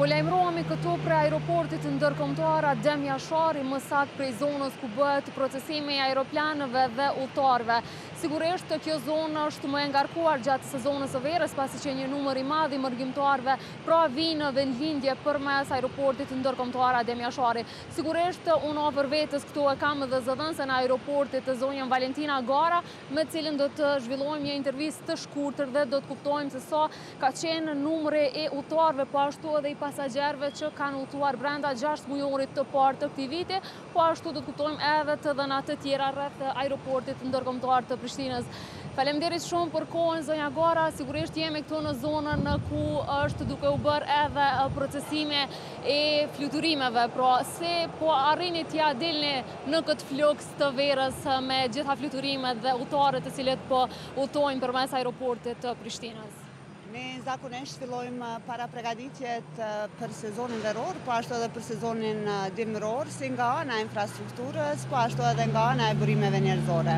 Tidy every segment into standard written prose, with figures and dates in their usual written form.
Po lajmërohemi këtu prej aeroportit ndërkombëtar Adem Jashari, më saktë prej zonës ku bëhet procesimi i aeroplanëve dhe udhëtarëve. Sigurisht kjo zonë është më e ngarkuar gjatë sezonit të verës, pasi që një numër i madh i mërgjimtarëve pra vinë dhe në lindje përmes aeroportit ndërkombëtar Adem Jashari. Sigurisht unë afër vetës këtu e kam edhe zëdhënësen e aeroportit të zonjën Valentina Gara, me cilën do të zhvillojmë një intervistë të shkurtër dhe do të kuptojmë se sa ka qenë numri i udhëtarëve, po ashtu edhe i pasagerëve që kanë udhëtuar brenda 6 mujorit të parë të këtij viti, po ashtu do të kuptojmë edhe të dhënat të tjera rreth aeroportit ndërkombëtar të Prishtinës. Faleminderit shumë për kohën, zonja Gara. Sigurisht jemi këtu në zonën ku është duke u bërë edhe procesime e fluturimeve, pra se po arrini t'ja dilni në këtë fluks të verës me gjitha fluturimet dhe udhëtarët të cilët po udhëtojnë përmes aeroportit të Prishtinës. Ne zakonisht fillojmë para përgatitjet për sezonin veror, po ashtu edhe për sezonin dimëror, si nga ana e infrastrukturës, po ashtu edhe nga ana e burimeve njerëzore.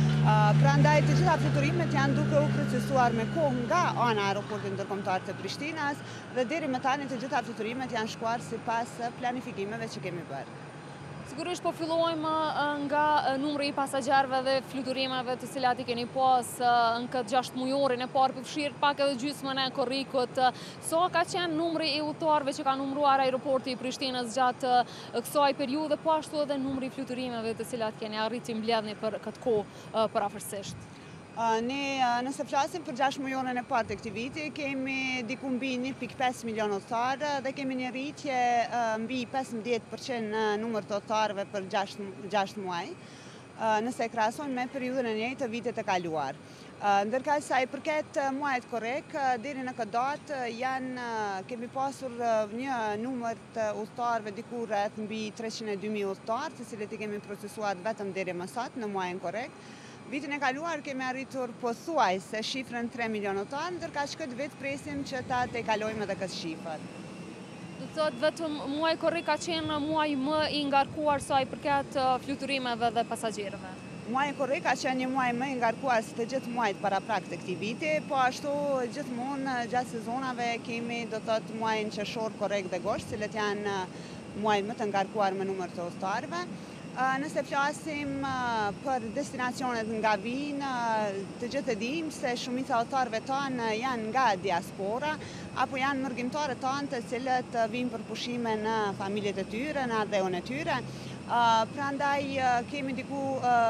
Prandaj të gjitha fluturimet janë duke u procesuar me kohë nga ana e aeroportit ndërkombëtar të Prishtinës dhe deri më tani të gjitha fluturimet janë shkuar sipas planifikimeve që kemi bërë. Sigurisht po fillojmë nga numri i pasagerëve dhe fluturimeve të cilat i keni pas në këtë 6 mujorin e parë, përfshirë pak edhe gjysmën e korrikut. Sa ka qenë numri i udhëtarëve që ka numëruar aeroporti i Prishtinës gjatë kësaj periudhe, po ashtu edhe numri i fluturimeve të cilat keni arritur mbledhni për këtë kohë përafërsisht? Ne nëse flasim për 6 mujorin e parë të këtij viti, kemi diku mbi 1.5 milion udhëtarë dhe kemi një rritje mbi 15% në numër të udhëtarëve për 6 muaj, nëse e krahasojmë me periudhën e njëjtë të vitit të kaluar. Ndërkaq sa i përket muajit korrekt, deri në këtë datë kemi pasur një numër të udhëtarëve diku rreth mbi 302.000 udhëtarë, të cilët i kemi procesuar vetëm deri më sot në muajin korrekt. Vitin e kaluar kemi arritur pothuajse shifrën 3 milion udhëtarë, ndërkaq këtë vit presim që ta tejkalojmë edhe këtë shifër. Do të thotë vetëm muaji korrekt ka qenë muaji më i ngarkuar sa i përket fluturimeve dhe pasagerëve. Muaji korrekt ka qenë një muaj më i ngarkuar se të gjithë muajt paraprak të këtij viti, po ashtu gjithmonë gjatë sezonave kemi do të thotë muajin qershor, korrekt dhe gosht, cilët janë muajt më të ngarkuar me numër të udhëtarëve. Nëse flasim për destinacionet nga vinë, të gjithë e dim se shumica udhëtarëve tanë janë nga diaspora, apo janë mërgjimtarët tanë të cilët vinë për pushime në familjet e tyre, në ardheun e tyre. Prandaj kemi diku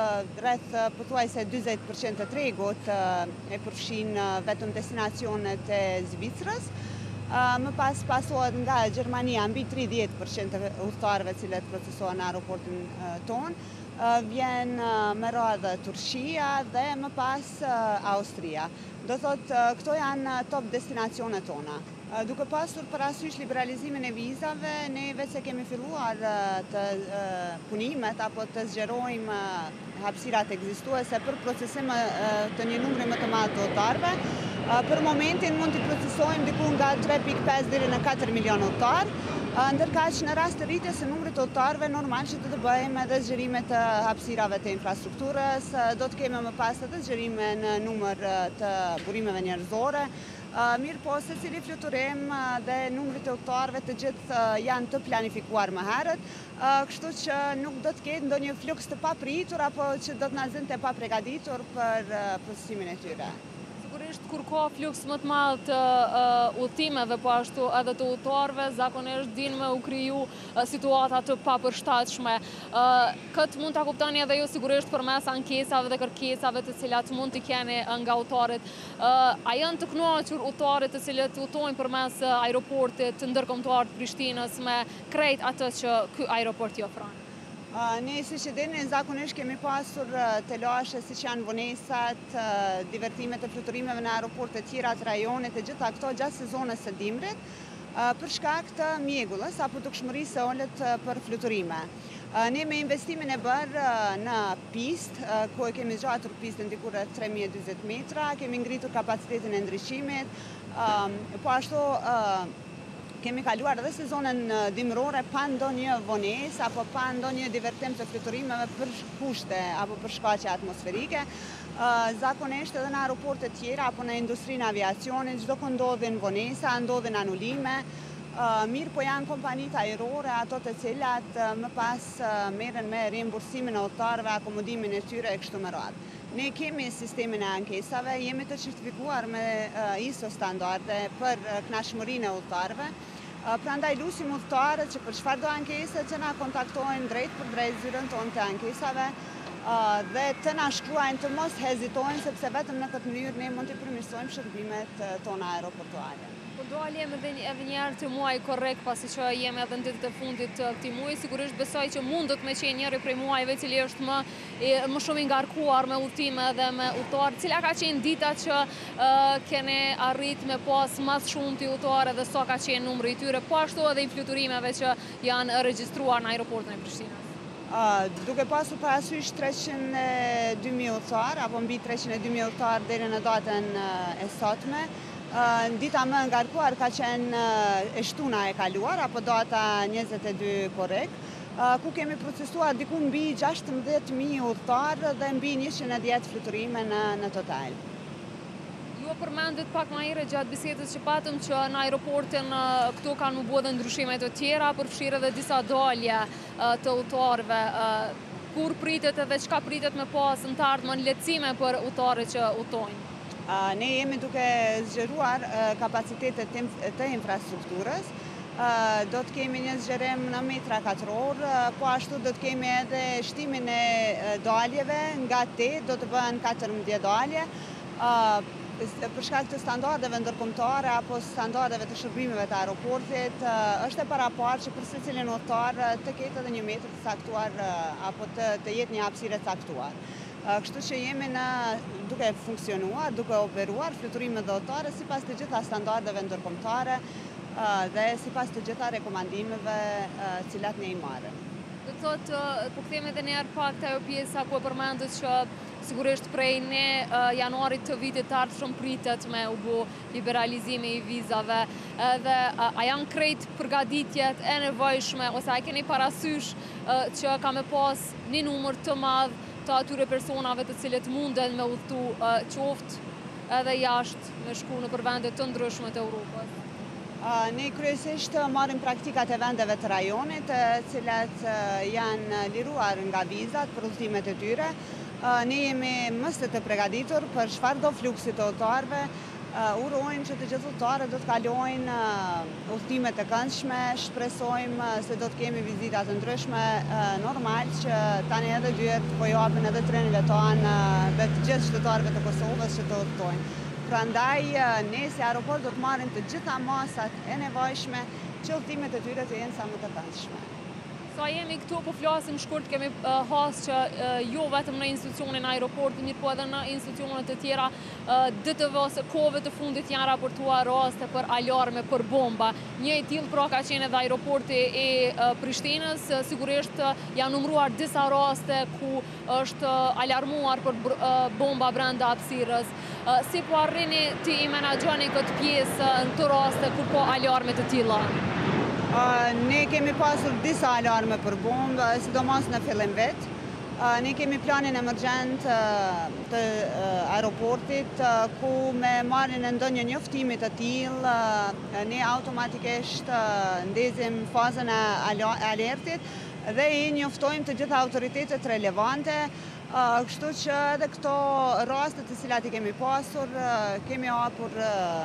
rreth pothuajse 40% të tregut e përfshin vetëm destinacionet e Zvicrës. Më pas pasohet nga Gjermania mbi 30% të udhëtarëve cilët procesohen në aeroportin tonë, vjen me radhë Turqia dhe më pas Austria. Do thotë këto janë top destinacionet tona. Duke pasur parasysh liberalizimin e vizave, ne vetë se kemi filluar të punimet apo të zgjerojmë hapësirat ekzistuese për procesim të një numri më të madh të udhëtarëve. Për momentin mund të procesojmë diku nga 3.5 deri në 4 milion udhëtarë, ndërkaq në rast të rritjes së numrit të udhëtarëve normal që të bëjmë edhe zgjerime të hapësirave të infrastrukturës, do të kemi më pas edhe zgjerime në numër të burimeve njerëzore. Mirë po, secili fluturim dhe numri të udhëtarëve të gjithë janë të planifikuar më herët, kështu që nuk do të ketë ndonjë fluks të papritur apo që do të na zinte pa përgatitur për procesimin e tyre. Sigurisht kur ka fluks më të madh të udhëtimeve, po ashtu edhe të udhëtarëve, zakonisht din me u kriju situata të papërshtatshme. Këtë mund ta kuptoni edhe ju sigurisht përmes ankesave dhe kërkesave të cilat mund t'i keni nga udhëtarët. A janë të kënaqur udhëtarët të cilët udhëtojnë përmes aeroportit ndërkombëtar të Prishtinës me krejt atë që ky aeroport i ofron? Ne siç e dini, zakonisht kemi pasur telashe siç janë vonesat, divertimet e fluturimeve në aeroporte të tjera të rajonit, e gjitha këto gjatë sezonit së dimrit, për shkak të mjegullës apo dukshmërisë së ulët për fluturime. Ne me investimin e bërë në pistë, ku e kemi zgjatur pistën diku rreth 3040 metra, kemi ngritur kapacitetin e ndriçimit, po ashtu kemi kaluar edhe sezonën dimrore pa ndonjë vonesë apo pa ndonjë divertim të fluturimeve për kushte apo për shkaqe atmosferike. Zakonisht edhe në aeroporte tjera apo në industrinë e aviacionit, çdo ku ndodhin vonesa, ndodhin anulime, Mirë po janë kompanitë ajrore, ato të cilat më pas merren me reimbursimin e udhëtarëve, akomodimin e tyre e kështu me radhë. Ne kemi sistemin e ankesave, jemi të certifikuar me ISO standarde për kënaqëmërinë e udhëtarëve. Prandaj lusim udhëtarët që për çfarëdo ankese që na kontaktojnë drejt për drejt zyrën tonë të ankesave dhe të na shkruajnë, të mos hezitojnë, sepse vetëm në këtë mënyrë ne mund të përmirësojmë shërbimet tona aeroportuare. Po do aljem edhe njerë të muaj korrekt pasi që jemi edhe në ditët e fundit të këtij muaji, sigurisht besoj që mundët me qenë njëri prej muajve cili është më shumë i ngarkuar me udhëtime dhe me udhëtar. Cila ka qenë dita që keni arrit me pas mas shumë të udhëtarë dhe sa ka qenë numri i tyre, po ashtu edhe i fluturimeve që janë regjistruar në aeroportin e Prishtinës? Duke pasur parasysh 302.000 udhëtar, apo mbi 302.000 udhëtar deri në datën e sotme, dita më ngarkuar ka qenë e shtuna e kaluar, apo data 22 korrekt, ku kemi procesuar diku mbi 16.000 udhëtar dhe mbi 110 fluturime në total. Ju përmendit pak më herët gjatë bisedës që patëm që në aeroportin këtu kanë më bërë ndryshime të tjera, përfshirë edhe disa dalje të udhëtarëve. Kur pritet edhe çka pritet me pas në të ardhmen lehtësime për udhëtarët që udhëtojnë? Ne jemi duke zgjeruar kapacitetet të infrastrukturës. Do të kemi një zgjerim në metra katror, po ashtu do të kemi edhe shtimin e daljeve nga 8, do të bëhen 14 dalje. Për shkak të standardeve ndërkombëtare apo standardeve të shërbimeve të aeroportit, është e paraparë që për secilin udhëtar të ketë edhe një metër të caktuar apo të jetë një hapësirë e caktuar. Kështu që jemi duke funksionuar, duke operuar fluturimet dhe udhëtare sipas të gjitha standardeve ndërkombëtare dhe sipas të gjitha rekomandimeve cilat ne i marrim. Do të thotë, po kthehemi edhe një herë pak te ajo pjesa ku e përmendët që sigurisht prej janarit të vitit të ardhshëm pritet me u bë liberalizimi i vizave, dhe a janë krejt përgatitjet e nevojshme ose a keni parasysh që ka me pas një numër të madh të atyre personave të cilët munden me udhëtu qoftë edhe jashtë me shku në vende të ndryshme të Europës? Ne kryesisht marrim praktikat e vendeve të rajonit, cilat janë liruar nga vizat për udhëtimet e tyre. Ne jemi mësë të përgatitur për çfarëdo fluksi të udhëtarëve. Urojmë që të gjithë udhëtarët do të kalojnë udhëtime të këndshme, shpresojmë se do të kemi vizita të ndryshme, normal që tani edhe dyert po japin edhe treneve tonë dhe të gjithë qytetarëve të Kosovës që të udhëtojnë. Prandaj ne si aeroport do të marrim të gjitha masat e nevojshme që udhëtimet e tyre të jenë sa më të këndshme. Sa jemi këtu, po flasim shkurt, kemi hasë që jo vetëm në institucionin aeroportit, mirë po edhe në institucionet të tjera, ditëve ose kohëve të fundit janë raportuar raste për alarme për bomba. Një i tillë pra ka qenë edhe aeroporti i Prishtinës, sigurisht janë numëruar disa raste ku është alarmuar për bomba brenda hapësirës. Si po arrini të i menaxhoni këtë pjesë në të raste ku po alarme të tilla? Ne kemi pasur disa alarme për bombë, sidomos në fillim vet. Ne kemi planin emergjent të aeroportit, ku me marrjen e ndonjë njoftimi të tillë, ne automatikisht ndezim fazën e alertit dhe i njoftojmë të gjitha autoritetet relevante. Kështu që edhe këto raste të cilat i kemi pasur, kemi hapur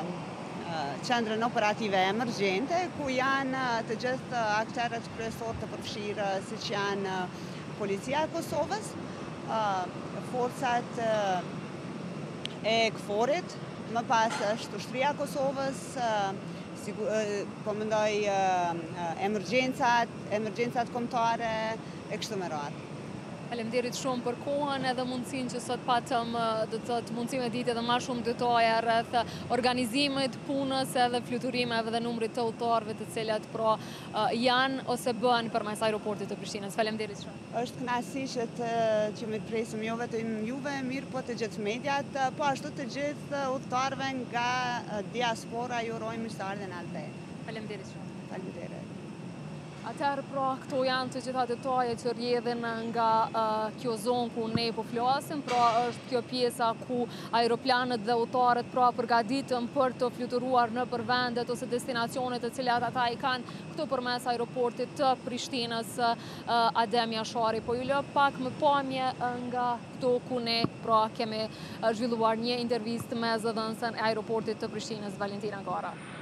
qendrën operative emergjente, ku janë të gjithë aktorët kryesor të përfshirë, siç janë Policia e Kosovës, forcat e KFOR-it, më pas është Ushtria e Kosovës, po mendoj emergjencat kombëtare e kështu me radhë. Faleminderit shumë për kohën edhe mundësinë që sot patëm, do të thotë mundësi me ditë edhe më shumë detaje rreth organizimit, punës edhe fluturimeve dhe numrit të udhëtarëve të cilët janë ose bëhen përmes aeroportit të Prishtinës. Faleminderit shumë. Është kënaqësi që më presim jo vetëm juve, mirë po të gjithë mediat, po ashtu të gjithë udhëtarëve nga diaspora, ju urojmë mirëseardhjen atë. Faleminderit shumë. Faleminderit. Atëherë, pra, këto janë të gjitha detaje që rrjedhin nga kjo zonë ku ne po flasim, pra është kjo pjesa ku aeroplanët dhe udhëtarët pra përgatiten për të fluturuar në vendet ose destinacionet të cilat ata i kanë këtu përmes aeroportit të Prishtinës Adem Jashari. Po ju lë pak më pamje nga këtu ku ne pra kemi zhvilluar një intervistë me zëdhënësen e aeroportit të Prishtinës, Valentina Gara.